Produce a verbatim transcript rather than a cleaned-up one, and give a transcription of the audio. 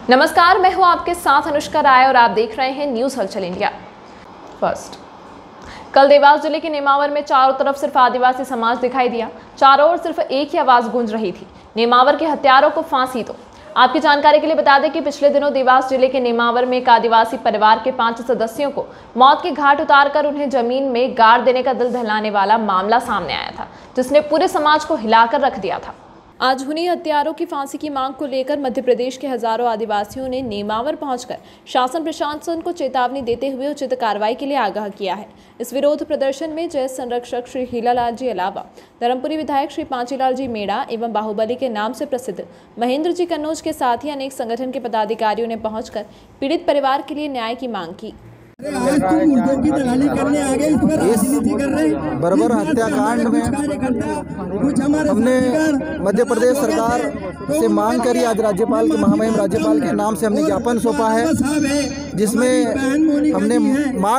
नमस्कार, मैं हूं आपके साथ अनुष्का राय और आप देख रहे हैं न्यूज हलचल इंडिया फर्स्ट। कल देवास जिले के नेमावर में चारों तरफ सिर्फ आदिवासी समाज दिखाई दिया। चारों ओर सिर्फ एक ही आवाज गूंज रही थी, नेमावर के हत्यारों को फांसी दो। आपकी जानकारी के लिए बता दें कि पिछले दिनों देवास जिले के नेमावर में एक आदिवासी परिवार के पांच सदस्यों को मौत के घाट उतारकर उन्हें जमीन में गाड़ देने का दिल दहलाने वाला मामला सामने आया था, जिसने पूरे समाज को हिलाकर रख दिया था। आज उन्हीं हत्यारों की फांसी की मांग को लेकर मध्य प्रदेश के हजारों आदिवासियों ने नेमावर पहुंचकर शासन प्रशासन को चेतावनी देते हुए उचित कार्रवाई के लिए आगाह किया है। इस विरोध प्रदर्शन में जय संरक्षक श्री हीलालाल जी अलावा धर्मपुरी विधायक श्री पांचीलाल जी मेड़ा एवं बाहुबली के नाम से प्रसिद्ध महेंद्र जी कन्नौज के साथ ही अनेक संगठन के पदाधिकारियों ने पहुंचकर पीड़ित परिवार के लिए न्याय की मांग की। आज तुम मुर्गों की दलाली करने आ गए, इस पर राजनीति कर रहे हैं। बर्बर हत्याकांड में हमने मध्य प्रदेश सरकार से मांग करी। आज राज्यपाल के महामहिम राज्यपाल के नाम से हमने ज्ञापन सौंपा है, जिसमें हमने मांग